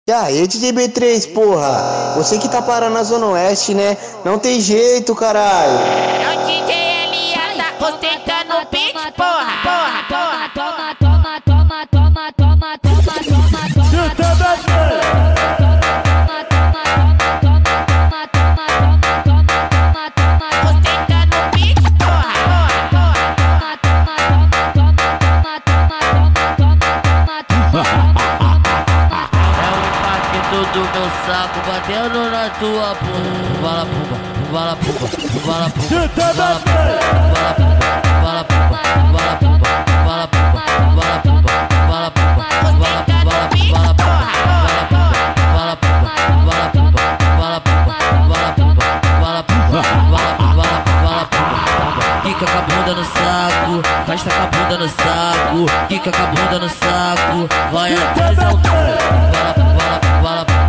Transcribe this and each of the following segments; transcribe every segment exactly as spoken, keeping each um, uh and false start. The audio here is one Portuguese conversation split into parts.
E aí, D J B três, porra, você que tá parando na Zona Oeste, né? Não tem jeito, caralho. É o D J L A, tá ostentando o beat, porra, porra, porra, toma, toma, toma, toma, toma, toma, toma, toma, ostentando o beat, porra, porra, do meu saco batendo na tua bunda. Bala pumba, bala pumba, bala pumba, bala pumba, bala pumba, bala pumba, bala pumba, bala pumba, bala pumba, bala pumba, bala pumba, bala pumba, bala pumba, bala pumba, bala pumba, bala pumba, bala pumba, bala pumba, bala pumba. Quica com a bunda no saco, festa com a bunda no saco, quica com a bunda no saco, vai até o altura. Bala pumba, bala pumba.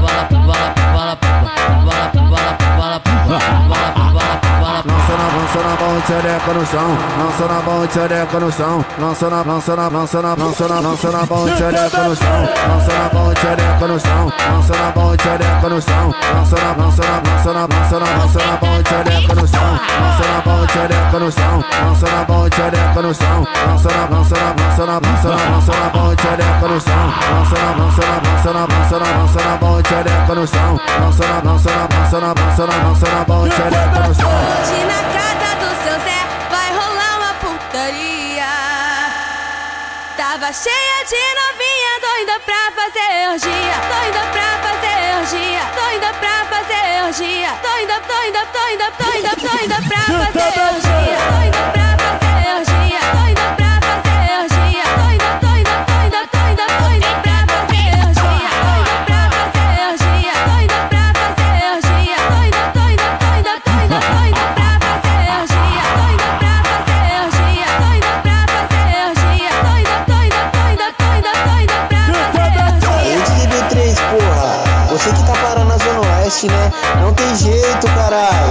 Lança na, lança na mão, tchereca no chão. Lança na mão, tchereca no chão. Lança na, lança na, lança na, lança na, lança na mão, tchereca no chão. Lança na mão, tchereca no chão. Lança na mão, tchereca no chão. Lança na, lança na, lança na, lança na, lança na mão, tchereca no chão. Lança na mão, tchereca no chão. Lança na mão, tchereca no chão. Lança na, lança na, lança na, lança na, lança na mão, tchereca no chão. Lança na, lança na, lança na, lança na, lança na mão, tchereca no chão. Lança na, lança na, lança na, lança na, lança na mão, tchereca no chão. Hoje na casa do seu Zé vai rolar uma putaria. Tava cheia de novinha doida pra fazer orgia. Doida pra fazer orgia. Doida pra fazer orgia. Doida, doida, doida, doida, doida pra fazer orgia. Doida pra fazer orgia. Doida pra fazer orgia. Doida, doida, doida, doida, doida pra fazer orgia. Doida pra fazer orgia. Doida pra fazer orgia. Doida, doida, doida, doida, doida pra fazer orgia. Doida pra fazer orgia. Doida pra fazer orgia. Doida, doida, doida, doida, doida pra fazer orgia. E aí, D J B três, porra, você que tá parando na Zona Oeste, né? Não tem jeito, caralho.